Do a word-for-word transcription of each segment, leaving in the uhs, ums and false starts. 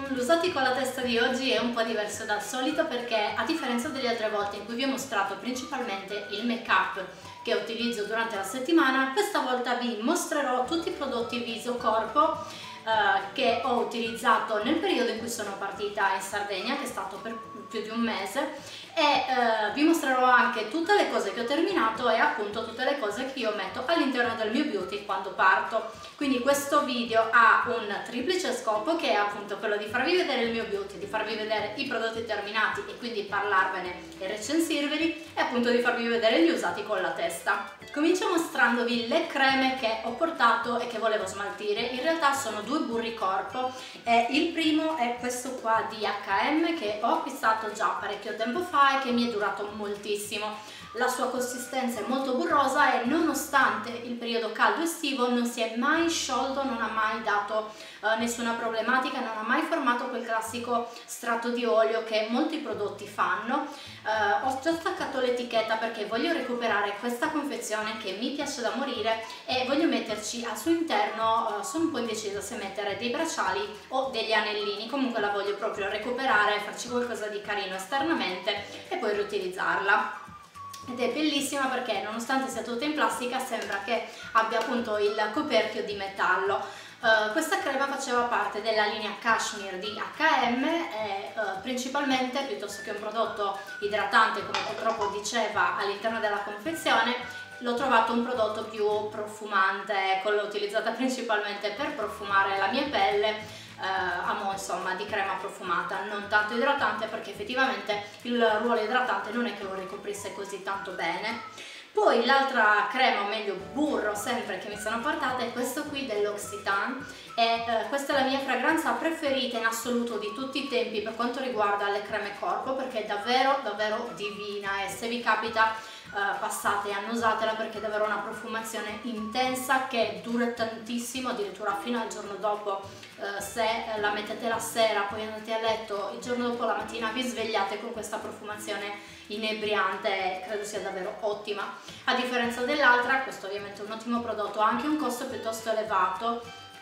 L'usati con la testa di oggi è un po' diverso dal solito perché, a differenza delle altre volte in cui vi ho mostrato principalmente il make up che utilizzo durante la settimana, questa volta vi mostrerò tutti i prodotti viso corpo eh, che ho utilizzato nel periodo in cui sono partita in Sardegna, che è stato per più di un mese, e eh, vi mostrerò anche tutte le cose che ho terminato e appunto tutte le cose che io metto all'interno del mio beauty quando parto. Quindi questo video ha un triplice scopo, che è appunto quello di farvi vedere il mio beauty, di farvi vedere i prodotti terminati e quindi parlarvene e recensirveli, e appunto di farvi vedere gli usati con la testa. Comincio mostrandovi le creme che ho portato e che volevo smaltire. In realtà sono due burri corpo, e il primo è questo qua di H e M che ho acquistato già parecchio tempo fa e che mi è durato moltissimo. La sua consistenza è molto burrosa e nonostante il periodo caldo estivo non si è mai sciolto, non ha mai dato eh, nessuna problematica, non ha mai formato quel classico strato di olio che molti prodotti fanno. Eh, ho già staccato l'etichetta perché voglio recuperare questa confezione che mi piace da morire e voglio metterci al suo interno, eh, sono un po' indecisa se mettere dei bracciali o degli anellini, comunque la voglio proprio recuperare, farci qualcosa di carino esternamente e poi riutilizzarla. Ed è bellissima perché nonostante sia tutta in plastica sembra che abbia appunto il coperchio di metallo. Uh, questa crema faceva parte della linea Cashmere di H e M e uh, principalmente, piuttosto che un prodotto idratante come purtroppo diceva all'interno della confezione, l'ho trovato un prodotto più profumante, l'ho utilizzata principalmente per profumare la mia pelle. Uh, amo insomma di crema profumata, non tanto idratante perché effettivamente il ruolo idratante non è che lo ricoprisse così tanto bene. Poi l'altra crema, o meglio burro sempre, che mi sono portata è questo qui dell'Occitane e uh, questa è la mia fragranza preferita in assoluto di tutti i tempi per quanto riguarda le creme corpo, perché è davvero davvero divina e se vi capita Uh, passate e annusatela perché è davvero una profumazione intensa che dura tantissimo, addirittura fino al giorno dopo. Uh, se la mettete la sera, poi andate a letto, il giorno dopo la mattina vi svegliate con questa profumazione inebriante e credo sia davvero ottima. A differenza dell'altra, questo ovviamente è un ottimo prodotto, ha anche un costo piuttosto elevato.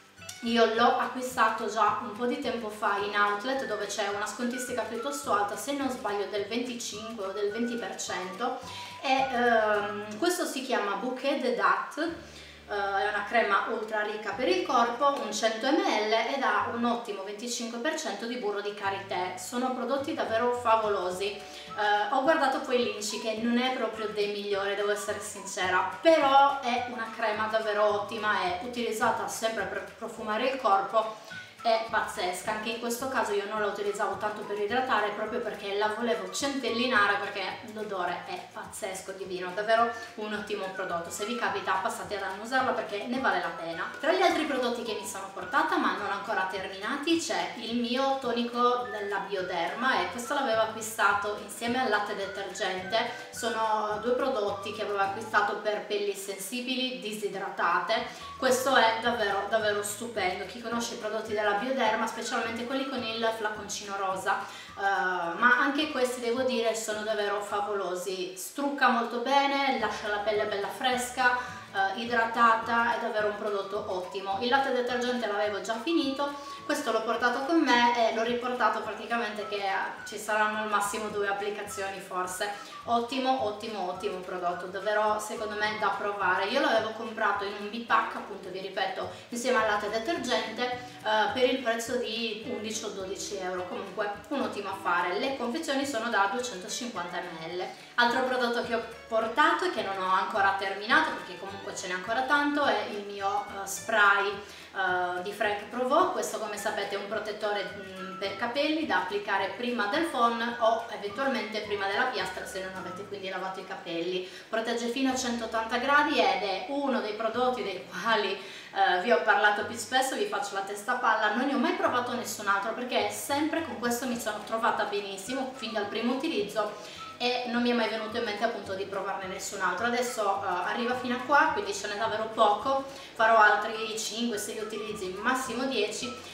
Io l'ho acquistato già un po' di tempo fa in outlet dove c'è una scontistica piuttosto alta, se non sbaglio del venticinque o del venti per cento, e ehm, questo si chiama Bouquet de Date. Uh, è una crema ultra ricca per il corpo, un cento millilitri ed ha un ottimo venticinque per cento di burro di karité. Sono prodotti davvero favolosi. Uh, ho guardato poi l'Inci che non è proprio dei migliori, devo essere sincera, però è una crema davvero ottima, è utilizzata sempre per profumare il corpo, è pazzesca. Anche in questo caso io non la utilizzavo tanto per idratare proprio perché la volevo centellinare, perché l'odore è pazzesco, divino, davvero un ottimo prodotto. Se vi capita passate ad annusarla perché ne vale la pena. Tra gli altri prodotti che mi sono portata ma non ancora terminati c'è il mio tonico della Bioderma e questo l'avevo acquistato insieme al latte detergente. Sono due prodotti che avevo acquistato per pelli sensibili disidratate. Questo è davvero davvero stupendo. Chi conosce i prodotti della Bioderma, specialmente quelli con il flaconcino rosa, uh, ma anche questi devo dire sono davvero favolosi. Strucca molto bene, lascia la pelle bella fresca, uh, idratata, è davvero un prodotto ottimo. Il latte detergente l'avevo già finito, questo l'ho portato con me e l'ho riportato praticamente che ci saranno al massimo due applicazioni forse. Ottimo ottimo ottimo prodotto, davvero secondo me da provare. Io l'avevo comprato in un bipack, appunto vi ripeto, insieme al latte detergente uh, per il prezzo di undici o dodici euro, comunque un ottimo affare. Le confezioni sono da duecentocinquanta millilitri. Altro prodotto che ho portato e che non ho ancora terminato perché comunque ce n'è ancora tanto è il mio uh, spray uh, di Franck Provost. Questo, come sapete, è un protettore mh, per capelli da applicare prima del phon o eventualmente prima della piastra se non avete quindi lavato i capelli. Protegge fino a centottanta gradi ed è uno dei prodotti dei quali uh, vi ho parlato più spesso, vi faccio la testa a palla. Non ne ho mai provato nessun altro perché sempre con questo mi sono trovata benissimo fin dal primo utilizzo e non mi è mai venuto in mente appunto di provarne nessun altro. Adesso uh, arriva fino a qua, quindi ce n'è davvero poco, farò altri cinque sei utilizzi, massimo dieci,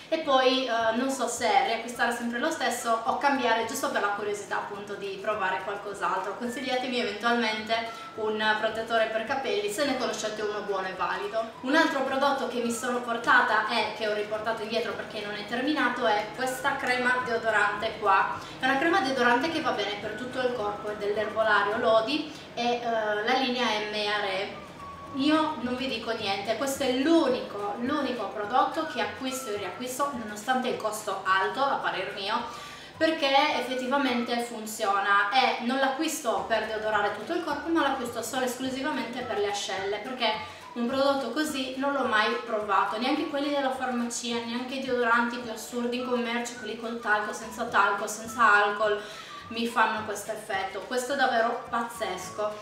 e poi eh, non so se riacquistare sempre lo stesso o cambiare giusto per la curiosità appunto di provare qualcos'altro. Consigliatemi eventualmente un protettore per capelli se ne conoscete uno buono e valido. Un altro prodotto che mi sono portata e che ho riportato indietro perché non è terminato è questa crema deodorante qua. È una crema deodorante che va bene per tutto il corpo, è dell'erbolario Lodi e uh, la linea M A R E. Io non vi dico niente, questo è l'unico l'unico prodotto che acquisto e riacquisto nonostante il costo alto a parer mio, perché effettivamente funziona e non l'acquisto per deodorare tutto il corpo, ma l'acquisto solo e esclusivamente per le ascelle, perché un prodotto così non l'ho mai provato, neanche quelli della farmacia, neanche i deodoranti più assurdi in commercio, quelli col talco, senza talco, senza alcol, mi fanno questo effetto. Questo è davvero pazzesco.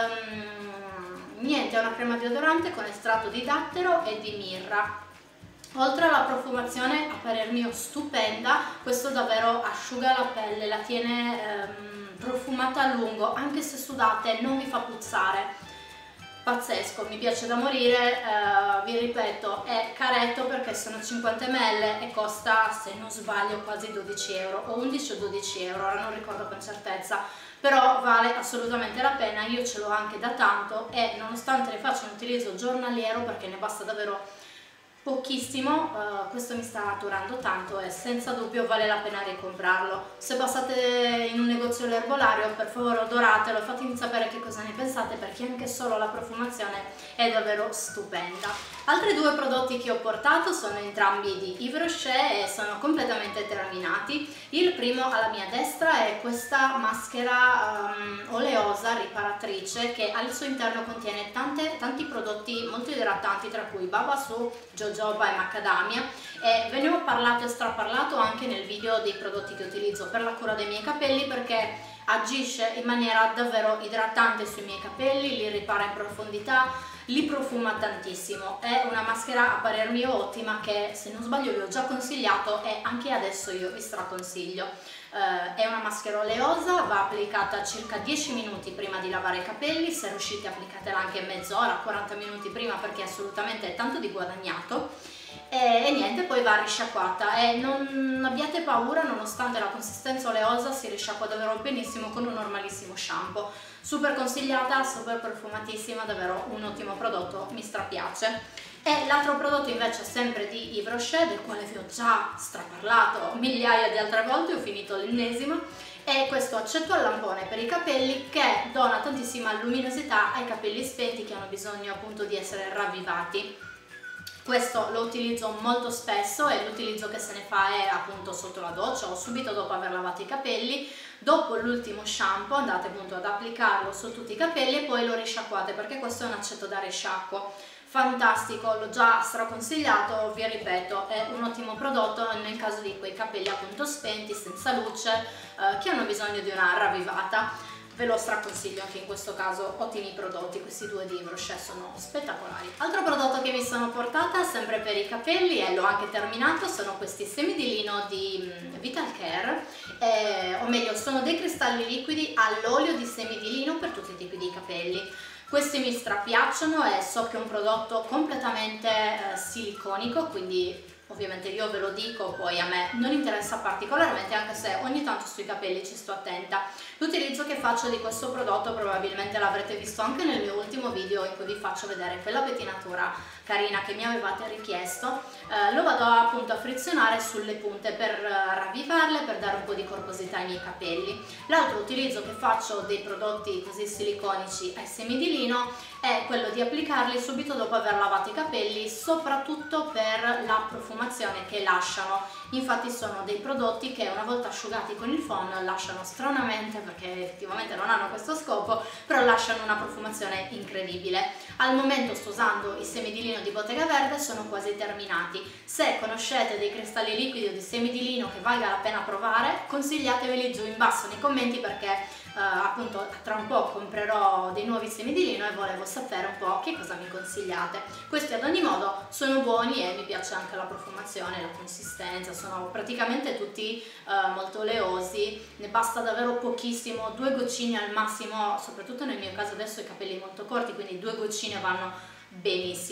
Um, niente, è una crema deodorante con estratto di dattero e di mirra. Oltre alla profumazione, a parer mio stupenda, questo davvero asciuga la pelle, la tiene ehm, profumata a lungo, anche se sudate non vi fa puzzare. Pazzesco, mi piace da morire, eh, vi ripeto, è caretto perché sono cinquanta millilitri e costa, se non sbaglio, quasi dodici euro, o undici o dodici euro, ora non ricordo con certezza, però vale assolutamente la pena. Io ce l'ho anche da tanto e nonostante ne faccia un utilizzo giornaliero, perché ne basta davvero pochissimo, uh, questo mi sta durando tanto e senza dubbio vale la pena ricomprarlo. Se passate in un negozio all'erbolario, per favore odoratelo, fatemi sapere che cosa ne pensate, perché anche solo la profumazione è davvero stupenda. Altri due prodotti che ho portato sono entrambi di Yves Rocher e sono completamente terminati. Il primo alla mia destra è questa maschera um, oleosa riparatrice che al suo interno contiene tante, tanti prodotti molto idratanti, tra cui Babassu, jojoba e macadamia, e ve ne ho parlato e straparlato anche nel video dei prodotti che utilizzo per la cura dei miei capelli, perché agisce in maniera davvero idratante sui miei capelli, li ripara in profondità, li profuma tantissimo. È una maschera a parer mio ottima che, se non sbaglio, vi ho già consigliato e anche adesso io vi straconsiglio. Uh, è una maschera oleosa, va applicata circa dieci minuti prima di lavare i capelli, se riuscite applicatela anche mezz'ora, quaranta minuti prima, perché assolutamente è tanto di guadagnato. E, e niente, poi va risciacquata e non abbiate paura, nonostante la consistenza oleosa si risciacqua davvero benissimo con un normalissimo shampoo. Super consigliata, super profumatissima, davvero un ottimo prodotto, mi strapiace. E l'altro prodotto invece è sempre di Yves Rocher, del quale vi ho già straparlato migliaia di altre volte, ho finito l'ennesima, è questo accetto al lampone per i capelli che dona tantissima luminosità ai capelli spenti che hanno bisogno appunto di essere ravvivati. Questo lo utilizzo molto spesso e l'utilizzo che se ne fa è appunto sotto la doccia o subito dopo aver lavato i capelli. Dopo l'ultimo shampoo andate appunto ad applicarlo su tutti i capelli e poi lo risciacquate, perché questo è un accetto da risciacquo. Fantastico, l'ho già straconsigliato, vi ripeto, è un ottimo prodotto nel caso di quei capelli appunto spenti, senza luce, eh, che hanno bisogno di una ravvivata. Ve lo straconsiglio anche in questo caso, ottimi prodotti, questi due di Yves Rocher sono spettacolari. Altro prodotto che mi sono portata sempre per i capelli e l'ho anche terminato sono questi semi di lino di Vital Care, eh, o meglio sono dei cristalli liquidi all'olio di semi di lino per tutti i tipi di capelli. Questi mi strapiacciono e so che è un prodotto completamente eh, siliconico, quindi ovviamente io ve lo dico, poi a me non interessa particolarmente, anche se ogni tanto sui capelli ci sto attenta. L'utilizzo che faccio di questo prodotto probabilmente l'avrete visto anche nel mio ultimo video in cui vi faccio vedere quella pettinatura carina che mi avevate richiesto. Eh, lo vado appunto a frizionare sulle punte per eh, ravvivarle, per dare un po' di corposità ai miei capelli. L'altro utilizzo che faccio dei prodotti così siliconici ai semi di lino è quello di applicarli subito dopo aver lavato i capelli, soprattutto per la profumazione che lasciano. Infatti sono dei prodotti che una volta asciugati con il phon lasciano stranamente, perché effettivamente non hanno questo scopo, però lasciano una profumazione incredibile. Al momento sto usando i semi di lino di Bottega Verde, sono quasi terminati. Se conoscete dei cristalli liquidi o dei semi di lino che valga la pena provare, consigliateveli giù in basso nei commenti, perché Uh, appunto tra un po' comprerò dei nuovi semi di lino e volevo sapere un po' che cosa mi consigliate. Questi ad ogni modo sono buoni e mi piace anche la profumazione, la consistenza, sono praticamente tutti uh, molto oleosi, ne basta davvero pochissimo, due goccine al massimo, soprattutto nel mio caso adesso ho i capelli molto corti, quindi due goccine vanno benissimo.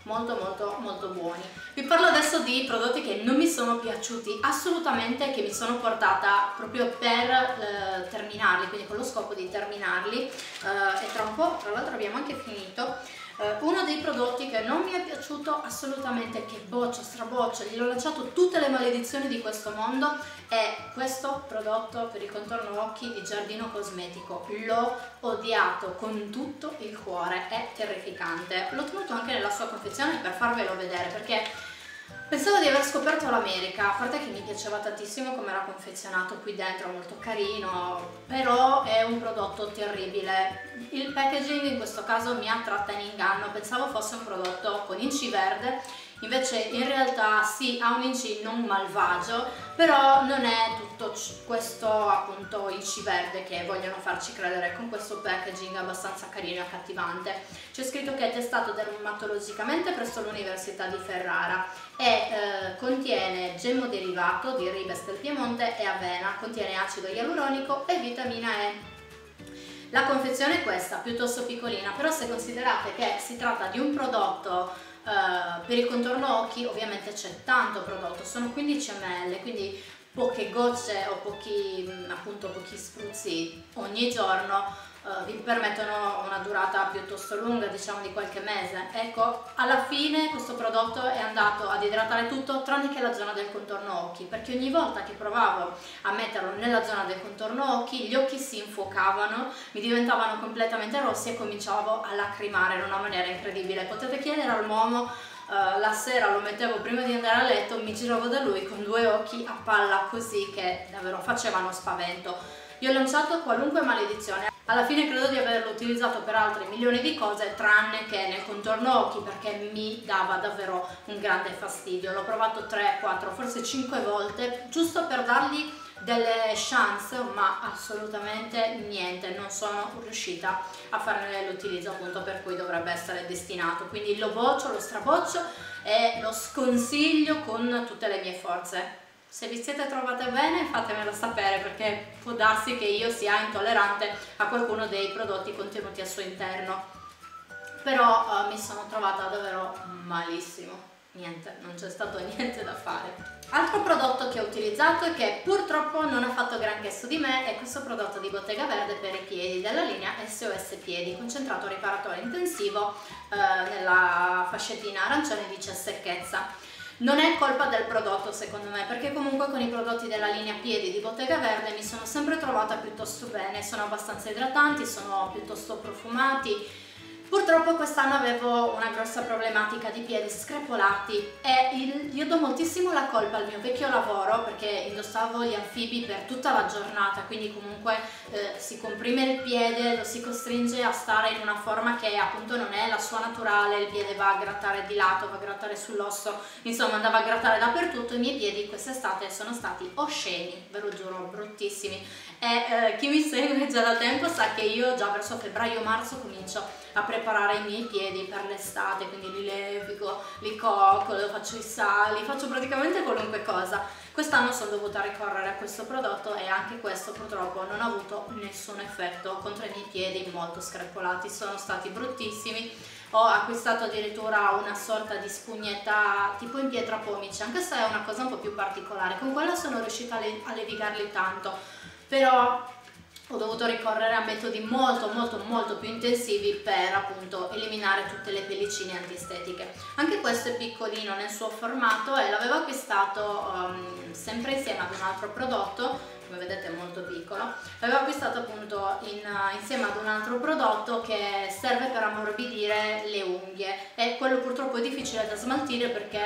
molto molto molto buoni. Vi parlo adesso di prodotti che non mi sono piaciuti assolutamente, che mi sono portata proprio per eh, terminarli, quindi con lo scopo di terminarli, eh, e tra un po', tra l'altro abbiamo anche finito. Uh, uno dei prodotti che non mi è piaciuto assolutamente, che boccia, straboccia, gli ho lanciato tutte le maledizioni di questo mondo, è questo prodotto per il contorno occhi di Giardino Cosmetico. L'ho odiato con tutto il cuore, è terrificante. L'ho tenuto anche nella sua confezione per farvelo vedere, perché pensavo di aver scoperto l'America, a parte che mi piaceva tantissimo come era confezionato qui dentro, molto carino, però è un prodotto terribile. Il packaging in questo caso mi ha tratta in inganno, pensavo fosse un prodotto con inci verde, invece in realtà sì, ha un inci non malvagio, però non è tutto questo appunto inci verde che vogliono farci credere con questo packaging abbastanza carino e accattivante. C'è scritto che è testato dermatologicamente presso l'Università di Ferrara e eh, contiene gemmo-derivato di ribes del Piemonte e avena, contiene acido ialuronico e vitamina E. La confezione è questa, piuttosto piccolina, però se considerate che si tratta di un prodotto uh, per il contorno occhi, ovviamente c'è tanto prodotto, sono quindici millilitri, quindi poche gocce o pochi, appunto, pochi spruzzi ogni giorno uh, vi permettono una durata piuttosto lunga, diciamo di qualche mese. Ecco, alla fine questo prodotto è andato ad idratare tutto tranne che la zona del contorno occhi, perché ogni volta che provavo a metterlo nella zona del contorno occhi gli occhi si infuocavano, mi diventavano completamente rossi e cominciavo a lacrimare in una maniera incredibile. Potete chiedere al Momo, uh, la sera lo mettevo prima di andare a letto, mi giravo da lui con due occhi a palla così che davvero facevano spavento. Io ho lanciato qualunque maledizione, alla fine credo di averlo utilizzato per altri milioni di cose tranne che nel contorno occhi, perché mi dava davvero un grande fastidio. L'ho provato tre, quattro, forse cinque volte giusto per dargli delle chance, ma assolutamente niente, non sono riuscita a farne l'utilizzo appunto per cui dovrebbe essere destinato, quindi lo boccio, lo straboccio e lo sconsiglio con tutte le mie forze. Se vi siete trovate bene fatemelo sapere, perché può darsi che io sia intollerante a qualcuno dei prodotti contenuti al suo interno, però uh, mi sono trovata davvero malissimo, niente, non c'è stato niente da fare. Altro prodotto che ho utilizzato e che purtroppo non ha fatto granché su di me è questo prodotto di Bottega Verde per i piedi della linea S O S Piedi, concentrato riparatore intensivo eh, nella fascettina arancione, dice secchezza. Non è colpa del prodotto secondo me, perché comunque con i prodotti della linea piedi di Bottega Verde mi sono sempre trovata piuttosto bene, sono abbastanza idratanti, sono piuttosto profumati. Purtroppo quest'anno avevo una grossa problematica di piedi screpolati e il, io do moltissimo la colpa al mio vecchio lavoro, perché indossavo gli anfibi per tutta la giornata, quindi comunque eh, si comprime il piede, lo si costringe a stare in una forma che appunto non è la sua naturale, il piede va a grattare di lato, va a grattare sull'osso, insomma andava a grattare dappertutto. I miei piedi quest'estate sono stati osceni, ve lo giuro, bruttissimi. E eh, chi mi segue già da tempo sa che io già verso febbraio-marzo comincio a preparare i miei piedi per l'estate, quindi li levigo, li coccolo, faccio i sali, faccio praticamente qualunque cosa. Quest'anno sono dovuta ricorrere a questo prodotto e anche questo purtroppo non ha avuto nessun effetto contro i miei piedi molto screpolati, sono stati bruttissimi. Ho acquistato addirittura una sorta di spugnetta tipo in pietra pomice, anche se è una cosa un po' più particolare, con quella sono riuscita a levigarli tanto, però ho dovuto ricorrere a metodi molto molto molto più intensivi per appunto eliminare tutte le pellicine antistetiche. Anche questo è piccolino nel suo formato e l'avevo acquistato um, sempre insieme ad un altro prodotto, come vedete è molto piccolo. L'avevo acquistato appunto in, uh, insieme ad un altro prodotto che serve per ammorbidire le unghie, e quello purtroppo è difficile da smaltire perché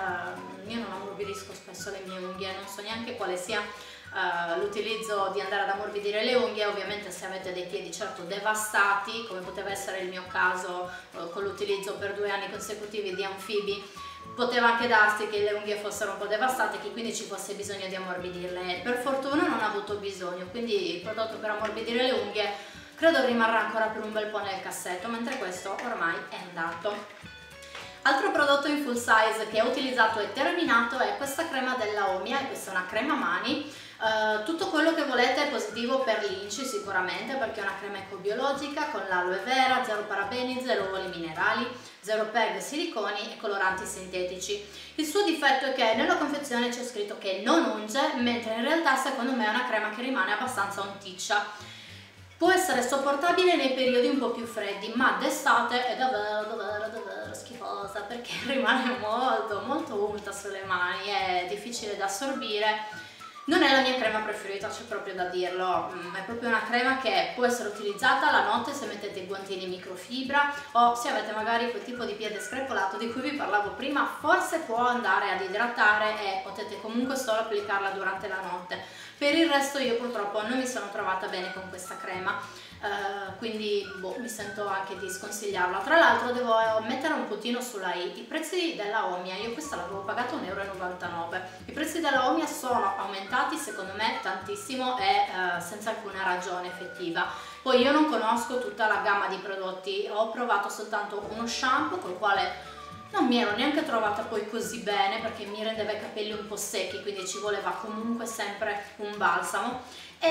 uh, io non ammorbidisco spesso le mie unghie, non so neanche quale sia Uh, l'utilizzo di andare ad ammorbidire le unghie. Ovviamente se avete dei piedi certo devastati, come poteva essere il mio caso uh, con l'utilizzo per due anni consecutivi di anfibi, poteva anche darsi che le unghie fossero un po' devastate, che quindi ci fosse bisogno di ammorbidirle. Per fortuna non ho avuto bisogno, quindi il prodotto per ammorbidire le unghie credo rimarrà ancora per un bel po' nel cassetto, mentre questo ormai è andato. Altro prodotto in full size che ho utilizzato e terminato è questa crema della Omia, e questa è una crema mani. Uh, tutto quello che volete è positivo per l'inci sicuramente, perché è una crema ecobiologica con l'aloe vera, zero parabeni, zero oli minerali, zero P E G, siliconi e coloranti sintetici. Il suo difetto è che nella confezione c'è scritto che non unge, mentre in realtà secondo me è una crema che rimane abbastanza unticcia. Può essere sopportabile nei periodi un po' più freddi, ma d'estate è davvero davvero davvero schifosa, perché rimane molto molto unta sulle mani, è difficile da assorbire. Non è la mia crema preferita, c'è proprio da dirlo, è proprio una crema che può essere utilizzata la notte se mettete i guantini microfibra, o se avete magari quel tipo di piede screpolato di cui vi parlavo prima, forse può andare ad idratare e potete comunque solo applicarla durante la notte. Per il resto io purtroppo non mi sono trovata bene con questa crema, uh, quindi boh, mi sento anche di sconsigliarla. Tra l'altro devo mettere un puntino sulla i, i prezzi della Omia, io questa l'avevo pagata un euro e novantanove, i prezzi della Omia sono aumentati secondo me tantissimo e uh, senza alcuna ragione effettiva. Poi io non conosco tutta la gamma di prodotti, ho provato soltanto uno shampoo col quale non mi ero neanche trovata poi così bene, perché mi rendeva i capelli un po' secchi, quindi ci voleva comunque sempre un balsamo, e,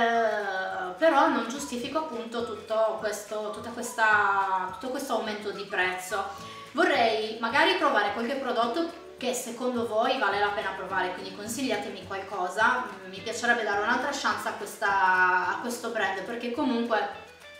eh, però non giustifico appunto tutto questo, tutta questa, tutto questo aumento di prezzo. Vorrei magari provare qualche prodotto che secondo voi vale la pena provare, quindi consigliatemi qualcosa. Mi piacerebbe dare un'altra chance a, questa, a questo brand, perché comunque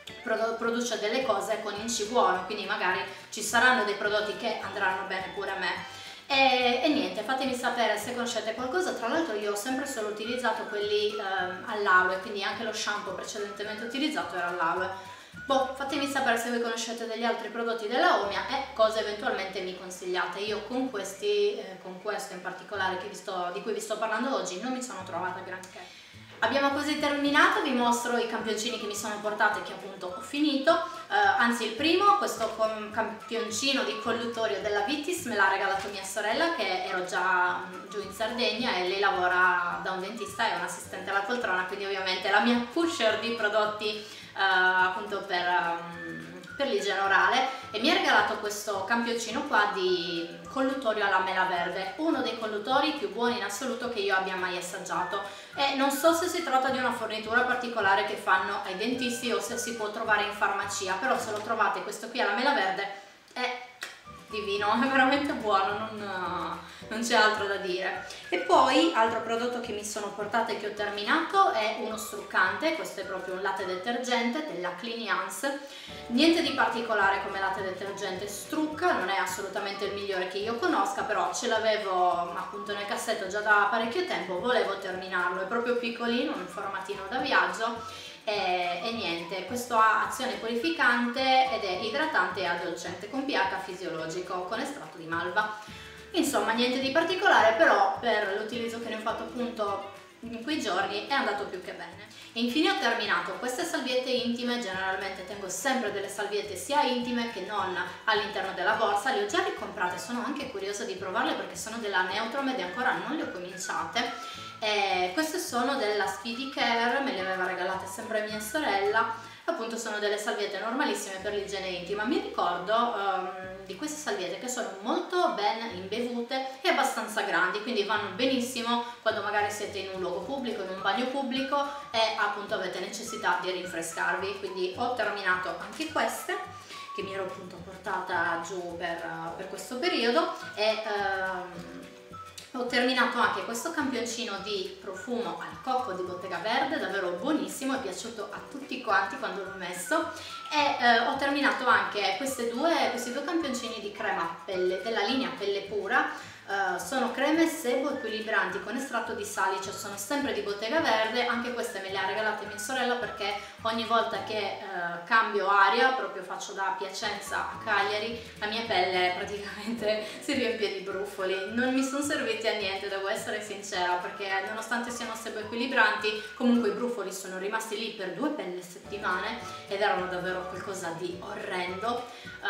produce delle cose con inci buono, quindi magari ci saranno dei prodotti che andranno bene pure a me. E, e niente, fatemi sapere se conoscete qualcosa. Tra l'altro io ho sempre solo utilizzato quelli ehm, all'aloe, quindi anche lo shampoo precedentemente utilizzato era all'aloe. Boh, fatemi sapere se voi conoscete degli altri prodotti della Omia e cosa eventualmente mi consigliate. Io con questi, eh, con questo in particolare che vi sto, di cui vi sto parlando oggi, non mi sono trovata granché. Abbiamo così terminato, vi mostro i campioncini che mi sono portata e che appunto ho finito, eh, anzi il primo, questo campioncino di colluttorio della Vitis me l'ha regalato mia sorella, che ero già giù in Sardegna e lei lavora da un dentista, è un assistente alla poltrona, quindi ovviamente è la mia pusher di prodotti eh, appunto per... Um, per l'igiene orale, e mi ha regalato questo campioncino qua di colluttorio alla mela verde, uno dei colluttori più buoni in assoluto che io abbia mai assaggiato, e non so se si tratta di una fornitura particolare che fanno ai dentisti o se si può trovare in farmacia, però se lo trovate questo qui alla mela verde è divino, è veramente buono, non, non c'è altro da dire. E poi altro prodotto che mi sono portata e che ho terminato è uno struccante, questo è proprio un latte detergente della Cliniance, niente di particolare come latte detergente, strucca, non è assolutamente il migliore che io conosca, però ce l'avevo appunto nel cassetto già da parecchio tempo, volevo terminarlo, è proprio piccolino, un formatino da viaggio. E, e niente, questo ha azione purificante ed è idratante e addolcente con pH fisiologico con estratto di malva. Insomma, niente di particolare, però per l'utilizzo che ne ho fatto appunto in quei giorni è andato più che bene. E infine ho terminato queste salviette intime. Generalmente tengo sempre delle salviette sia intime che non all'interno della borsa, le ho già ricomprate, sono anche curiosa di provarle perché sono della Neutrom e ancora non le ho cominciate. E queste sono della Speedy Care, me le aveva regalate sempre mia sorella, appunto sono delle salviette normalissime per l'igiene intima. Mi ricordo um, di queste salviette che sono molto ben imbevute e abbastanza grandi, quindi vanno benissimo quando magari siete in un luogo pubblico, in un bagno pubblico e appunto avete necessità di rinfrescarvi. Quindi ho terminato anche queste che mi ero appunto portata giù per, per questo periodo e um, ho terminato anche questo campioncino di profumo al cocco di Bottega Verde, davvero buonissimo, è piaciuto a tutti quanti quando l'ho messo. E eh, ho terminato anche queste due, questi due campioncini di crema pelle della linea Pelle Pura. Uh, sono creme sebo equilibranti con estratto di salice, sono sempre di Bottega Verde, anche queste me le ha regalate mia sorella perché ogni volta che uh, cambio aria, proprio faccio da Piacenza a Cagliari, la mia pelle praticamente si riempie di brufoli. Non mi sono serviti a niente, devo essere sincera, perché nonostante siano sebo equilibranti comunque i brufoli sono rimasti lì per due belle settimane ed erano davvero qualcosa di orrendo.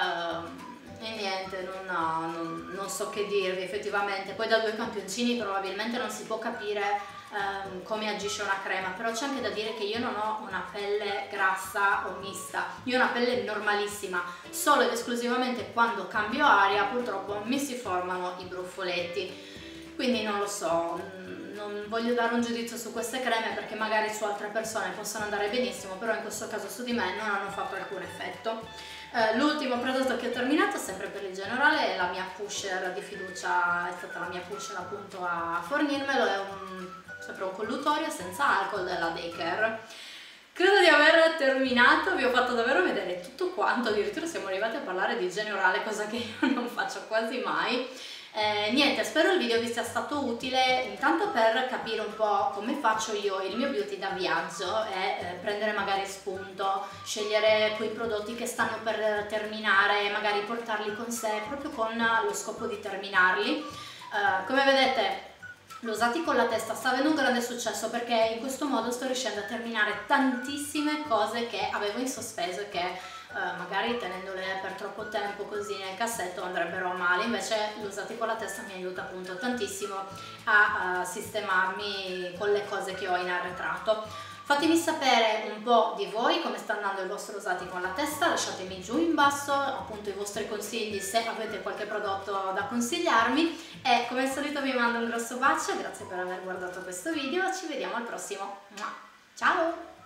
Uh, E niente, non, non, non so che dirvi effettivamente. Poi da due campioncini probabilmente non si può capire ehm, come agisce una crema, però c'è anche da dire che io non ho una pelle grassa o mista, io ho una pelle normalissima, solo ed esclusivamente quando cambio aria purtroppo mi si formano i bruffoletti, quindi non lo so, non voglio dare un giudizio su queste creme perché magari su altre persone possono andare benissimo, però in questo caso su di me non hanno fatto alcun effetto. Uh, l'ultimo prodotto che ho terminato, sempre per il generale, è la mia pusher di fiducia, è stata la mia pusher appunto a fornirmelo, è un, sempre un collutorio senza alcol della Daycare. Credo di aver terminato, vi ho fatto davvero vedere tutto quanto, addirittura siamo arrivati a parlare di generale, cosa che io non faccio quasi mai. Eh, niente, spero il video vi sia stato utile intanto per capire un po' come faccio io il mio beauty da viaggio e eh, prendere magari spunto, scegliere quei prodotti che stanno per terminare, magari portarli con sé proprio con lo scopo di terminarli. Eh, come vedete l'ho usati con la testa, sta avendo un grande successo perché in questo modo sto riuscendo a terminare tantissime cose che avevo in sospeso e che Uh, magari tenendole per troppo tempo così nel cassetto andrebbero a male, invece l'usati con la testa mi aiuta appunto tantissimo a uh, sistemarmi con le cose che ho in arretrato. Fatemi sapere un po' di voi come sta andando il vostro usati con la testa, lasciatemi giù in basso appunto i vostri consigli se avete qualche prodotto da consigliarmi e come al solito vi mando un grosso bacio, grazie per aver guardato questo video, ci vediamo al prossimo. Ciao!